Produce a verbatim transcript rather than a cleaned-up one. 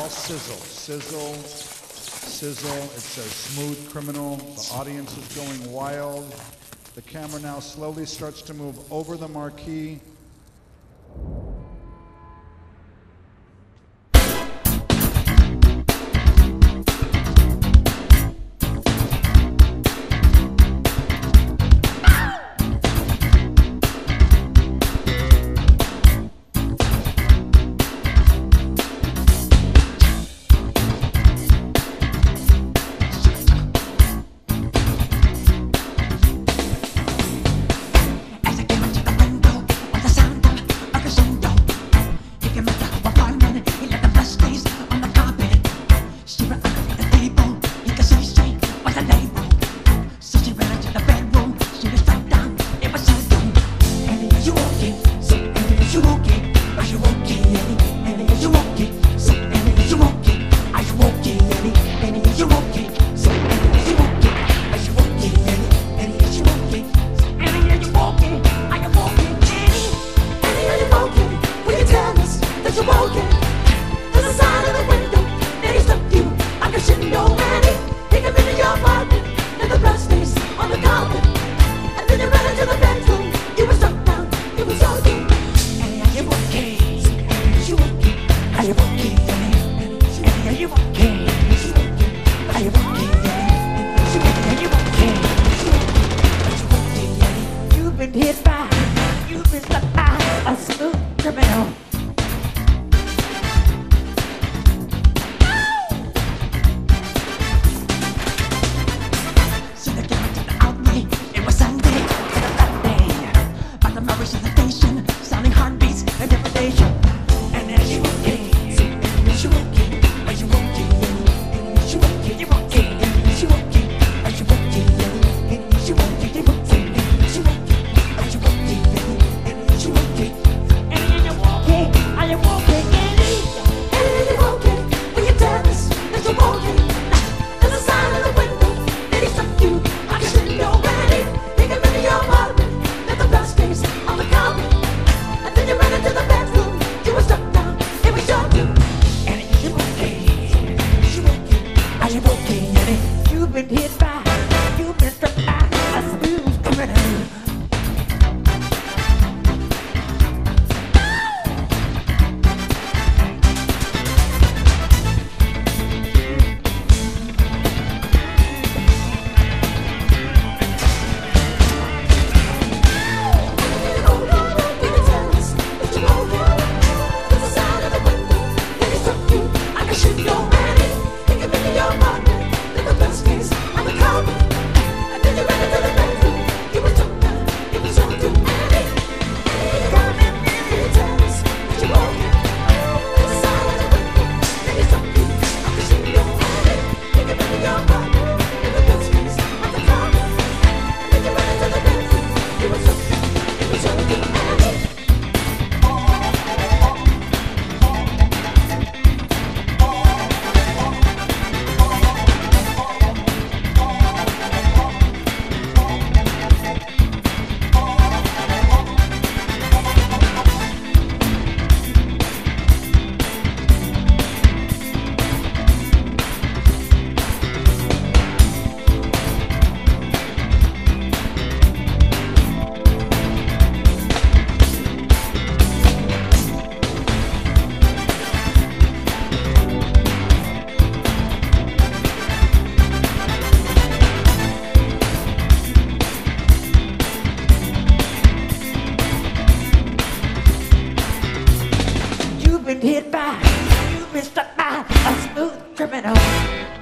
all sizzle, sizzle, sizzle. It says Smooth Criminal. The audience is going wild. The camera now slowly starts to move over the marquee. Hit by, you've been stuck by a smooth criminal. So they got to the outlet, it was Sunday, and a fat day. By the Mauritius station, sounding heartbeats and depredation. And then she won't get, and she won't get, and she won't get, and she won't get, you won't get, and she won't get, and she won't get, and she won't get, you won't get, and she won't get. You've been hit by, you've been struck by a smooth criminal. You've been hit by, you've been struck by a smooth criminal.